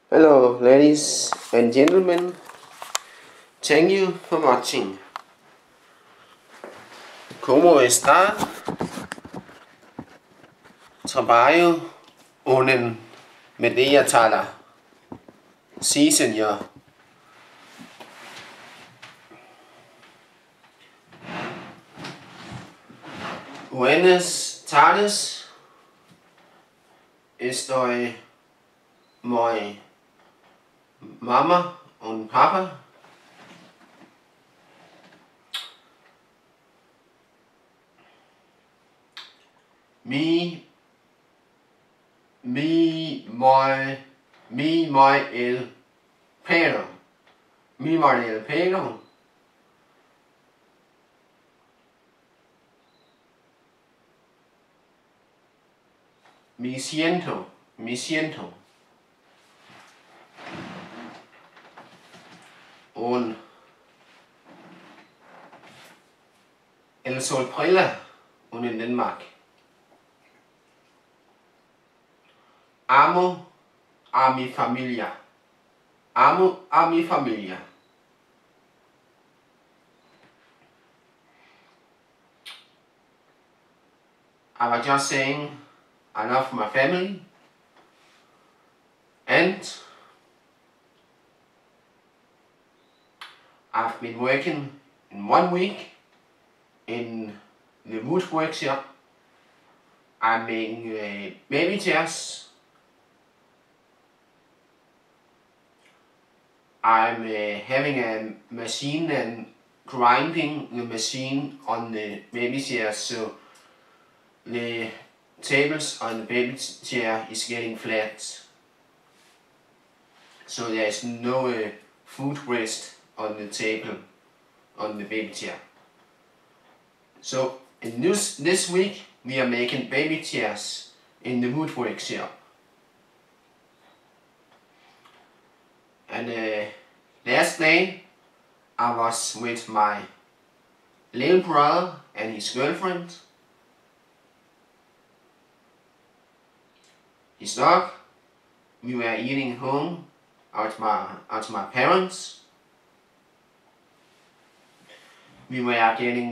Hello, ladies and gentlemen. Thank you for watching. ¿Cómo está? Trabalho onen media tala. Sí, señor. Buenas tardes. Estoy muy mamá und papa. Mi muy el pelo. Mi muy el pelo. Mi siento. Und el sol briller und in Danmark. Amo a mi familia. Amo a mi familia. I was just saying I love my family, and I've been working in 1 week in the wood workshop. I'm making baby chairs. I'm having a machine and grinding the machine on the baby chairs, so the tables on the baby chair is getting flat, so there is no food waste on the table on the baby chair. So in this week we are making baby chairs in the wood workshop. And last day I was with my little brother and his girlfriend, his dog. We were eating home at my parents. We were getting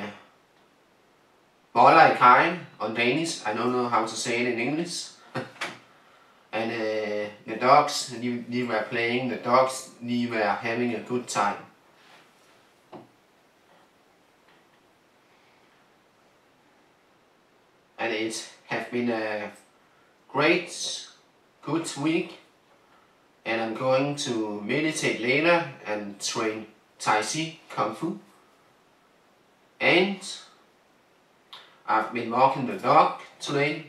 boller i kaj on Danish. I don't know how to say it in English. And the dogs, they were playing. The dogs, they were having a good time. And it has been a great, good week. And I'm going to meditate later and train Tai Chi Kung Fu. And I've been walking the dog today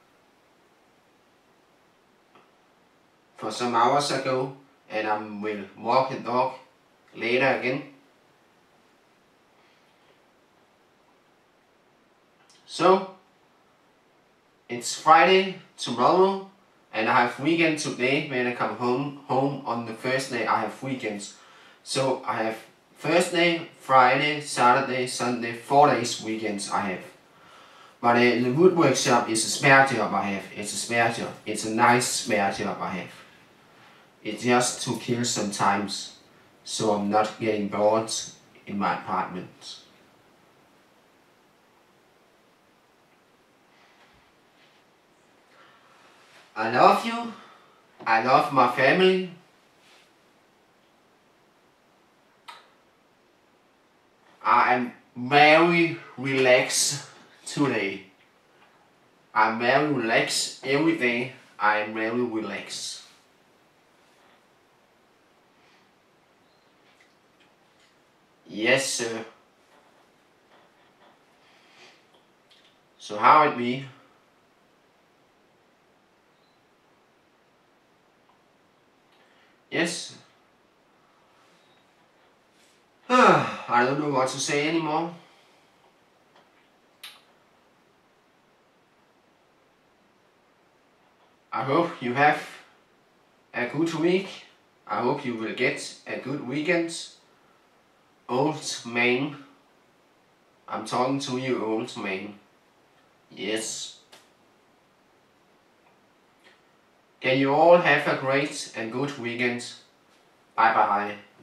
for some hours ago, and I will walk the dog later again. So it's Friday tomorrow, and I have weekend today. When I come home on the first day, I have weekends. So I have Thursday, Friday, Saturday, Sunday, 4 days weekends I have. But the wood workshop is a spare job I have. It's a spare job. It's a nice spare job I have. It's just to kill some times, so I'm not getting bored in my apartment. I love you. I love my family. I am very relaxed today. I'm very relaxed every day. I am very relaxed. Yes, sir. So how it be? Yes. I don't know what to say anymore. I hope you have a good week. I hope you will get a good weekend. Old man. I'm talking to you, old man. Yes. Can you all have a great and good weekend. Bye bye.